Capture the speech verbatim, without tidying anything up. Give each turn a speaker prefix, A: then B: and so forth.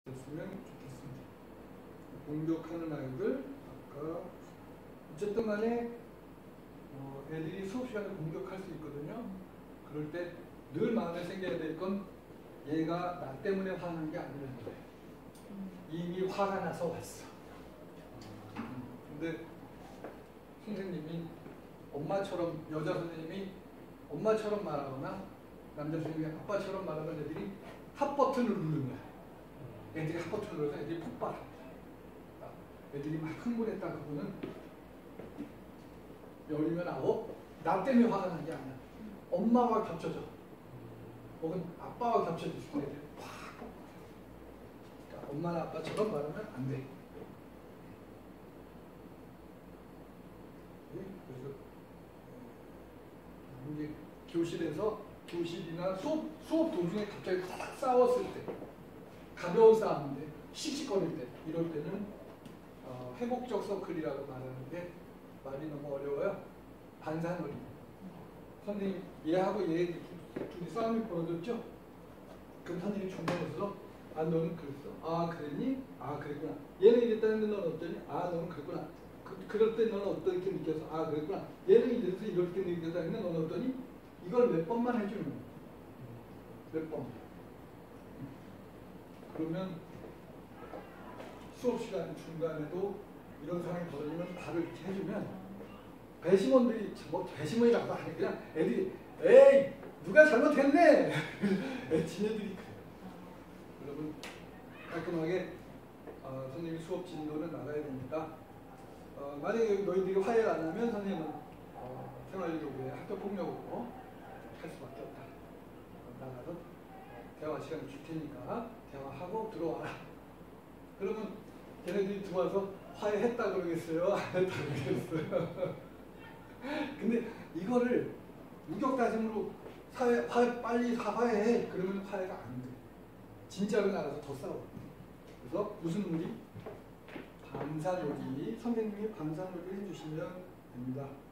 A: 됐으면 좋겠습니다. 공격하는 아이들, 아까 어쨌든 간에 어, 애들이 수업 시간에 공격할 수 있거든요. 그럴 때 늘 마음에 생겨야 될 건 얘가 나 때문에 화난 게 아니라는 거예요. 이미 화가 나서 왔어. 근데 선생님이 엄마처럼, 여자 선생님이 엄마처럼 말하거나 남자 선생님이 아빠처럼 말하면 애들이 핫 버튼을 누르는 거야. 애들이 핫 버튼을 눌러서 애들이 폭발합니다. 애들이 막 흥분했다 그거는 열이면 아홉, 나 때문에 화가 난 게 아니야. 엄마와 겹쳐져. 혹은 아빠와 겹쳐질 수 있는 애들이 확 폭발해. 그러니까 엄마나 아빠처럼 말하면 안 돼. 그래서 이제 교실에서 교실이나 수업, 수업 도중에 갑자기 확 싸웠을 때, 가벼운 싸움인데 씩씩거릴 때, 이럴 때는 어, 회복적 서클이라고 말하는데 말이 너무 어려워요. 반사놀이. 선생님 얘하고 얘 둘이 싸움이 벌어졌죠? 그럼 선생님이 중간에서 아 너는 그랬어? 아 그랬니? 아 그랬구나. 얘는 이랬다는데 너는 어떠니? 아 너는 그랬구나. 그, 그럴 때 너는 어떻게 느껴서? 아 그랬구나. 얘는 이래서 이렇게 느껴서 너는 어떠니? 이걸 몇 번만 해주는 거예요. 몇 번. 그러면 수업 시간 중간에도 이런 상황이 벌어지면 바로 이렇게 해주면 배심원들이 뭐 배심원이라고 하니 그냥 애들이 에이 누가 잘못했네. 애 지네들이 그래요. 여러분 깔끔하게 어, 선생님이 수업 진도는 나가야 됩니다. 어, 만약에 너희들이 화해를 안 하면 선생님은 어, 생활교육에 학교폭력으로 할 수밖에 없다. 나가서 대화 시간을 줄 테니까 대화하고 들어와라. 그러면 걔네들이 들어와서 화해했다 그러겠어요? 안 했다 그러겠어요? 근데 이거를 우격다짐으로 사회, 화해, 빨리 화해해. 그러면 화해가 안 돼. 진짜로 나가서 더 싸워. 그래서 무슨 놀이? 반사놀이. 선생님이 반사놀이를 해주시면 됩니다.